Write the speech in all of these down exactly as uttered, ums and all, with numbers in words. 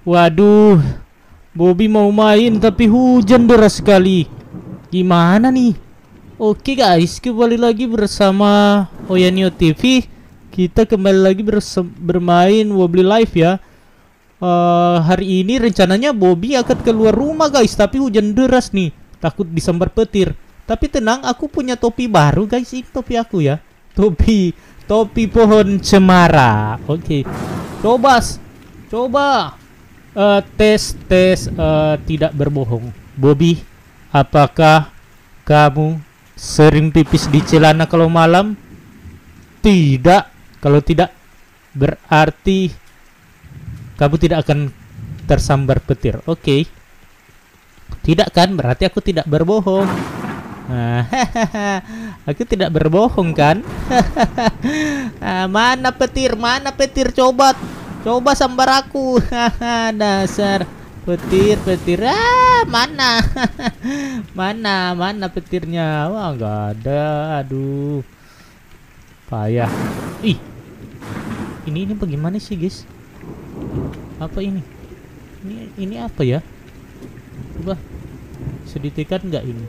Waduh, Bobby mau main tapi hujan deras sekali. Gimana nih? Oke guys, kembali lagi bersama Oyanio T V. Kita kembali lagi bermain Wobbly Life ya. uh, Hari ini rencananya Bobby akan keluar rumah guys, tapi hujan deras nih. Takut disambar petir. Tapi tenang, aku punya topi baru guys. Ini topi aku ya. Topi Topi pohon cemara. Oke, coba Coba uh, tes tes uh, tidak berbohong. Bobby, apakah kamu sering pipis di celana kalau malam? Tidak. Kalau tidak, berarti kamu tidak akan tersambar petir. Oke. Okay. Tidak kan? Berarti aku tidak berbohong. Aku tidak berbohong kan? Mana petir? Mana petir? Coba Coba sambar aku. Dasar petir, petir. Ah, mana? Mana? Mana petirnya? Wah, nggak ada. Aduh. Payah. Ih. Ini ini bagaimana sih, guys? Apa ini? Ini ini apa ya? Coba sedikitkan nggak ini?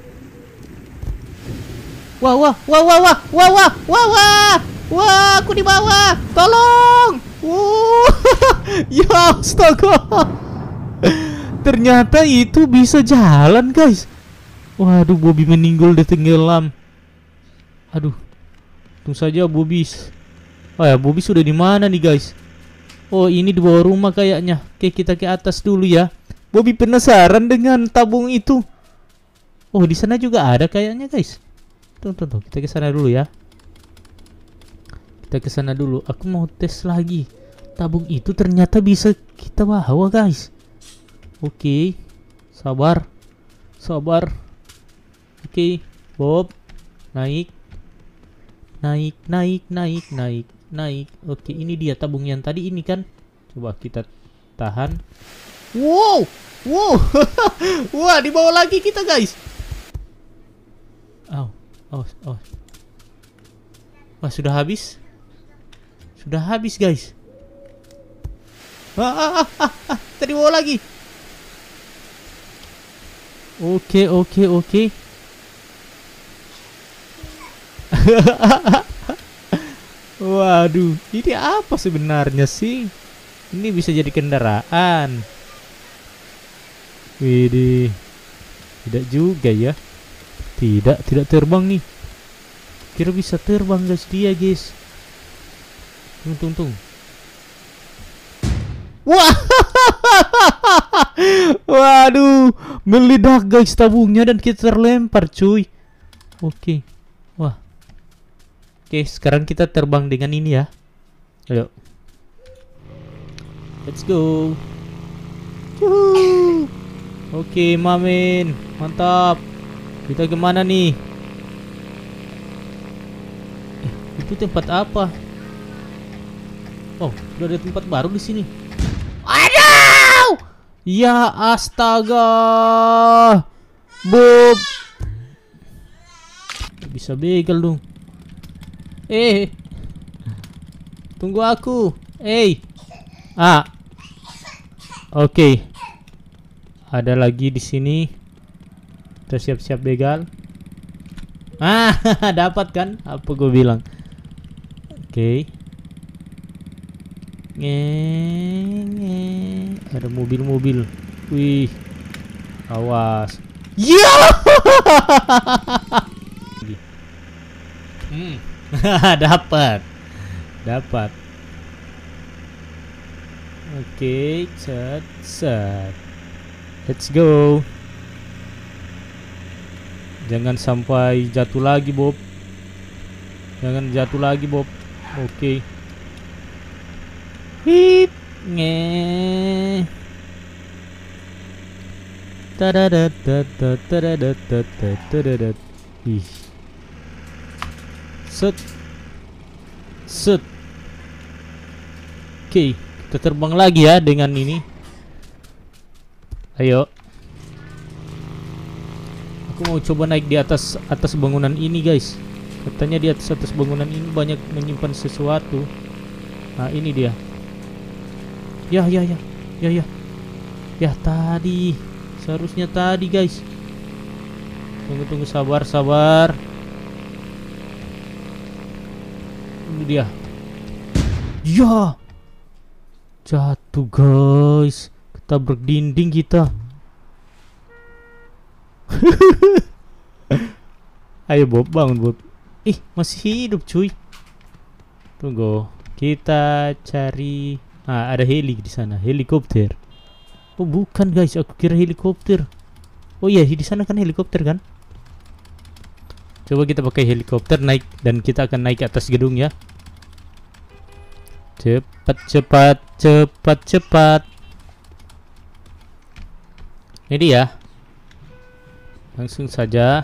Wah, wah, wah, wah, wah, wah, wah, wah, wah. Wah, aku di bawah. Tolong. Wuh, ya astaga. Ternyata itu bisa jalan guys. Waduh, Bobby meninggal di tenggelam. Aduh, tunggu saja Bobby. Oh ya, Bobby sudah di mana nih guys? Oh, ini di bawah rumah kayaknya. Oke, kita ke atas dulu ya. Bobby penasaran dengan tabung itu. Oh, di sana juga ada kayaknya guys. Tunggu, tunggu, kita ke sana dulu ya. Kita ke sana dulu. Aku mau tes lagi. Tabung itu ternyata bisa kita bawa, guys. Oke. Sabar. Sabar. Oke, Bob. Naik. Naik, naik, naik, naik, naik. Oke, ini dia tabung yang tadi ini kan. Coba kita tahan. Wow. Wow. Wah, di bawah lagi kita, guys. Oh. Oh, oh. Wah, sudah habis. Sudah habis guys. Ah, ah, ah, ah. Tadi bawa lagi. Oke, oke, oke. Waduh, ini apa sebenarnya sih? Ini bisa jadi kendaraan. Widih. Tidak juga ya. Tidak, tidak terbang nih. Kira bisa terbang guys dia guys. Tung tung tung. Wah. Waduh, meledak guys tabungnya dan kita terlempar cuy. Oke. Wah. Oke, sekarang kita terbang dengan ini ya. Ayo. Let's go. Yuhu. Oke, Mamin. Mantap. Kita kemana nih? Eh, itu tempat apa? Oh, udah ada tempat baru di sini. Aduh! Ya astaga, Bob. Bisa begal dong. Eh, tunggu aku. Eh, ah, oke. Okay. Ada lagi di sini. Kita siap-siap begal. Ah, dapat kan? Apa gue bilang? Oke. Okay. Ada mobil-mobil. Wih. Awas. Ya. Hmm. Dapat. Dapat. Oke, set set. Let's go. Jangan sampai jatuh lagi, Bob. Jangan jatuh lagi, Bob. Oke. Hit. Nge. Tadadadadadadadadadadadadadad. Ih. Set. Set. Oke, kita terbang lagi ya dengan ini. Ayo. Aku mau coba naik di atas atas bangunan ini guys. Katanya di atas atas bangunan ini banyak menyimpan sesuatu. Nah ini dia. Ya ya ya ya ya. Ya tadi, seharusnya tadi guys. Tunggu tunggu sabar sabar. Ini dia. Ya, jatuh guys, ketabrak dinding kita. Ayo Bob, bangun Bob. Ih, masih hidup cuy. Tunggu, kita cari. Ah, ada heli di sana, helikopter. Oh bukan guys, aku kira helikopter. Oh iya, di sana kan helikopter kan? Coba kita pakai helikopter naik dan kita akan naik ke atas gedung ya. Cepat, cepat, cepat, cepat. Ini dia. Langsung saja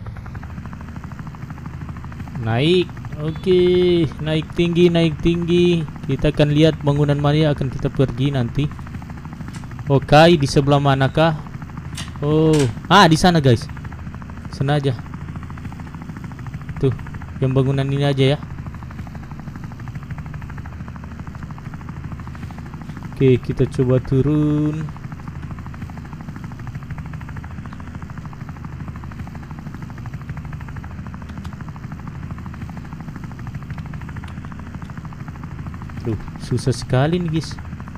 naik. Oke, naik tinggi, naik tinggi. Kita akan lihat bangunan mana yang akan kita pergi nanti. Oke, di sebelah manakah? Oh, ah di sana guys. Sana aja. Tuh, yang bangunan ini aja ya. Oke, kita coba turun. Duh, susah sekali nih guys.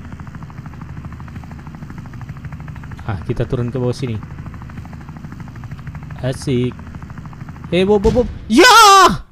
Ah, kita turun ke bawah sini. Asik. Eh, Bob, Bob, Bob. Ya!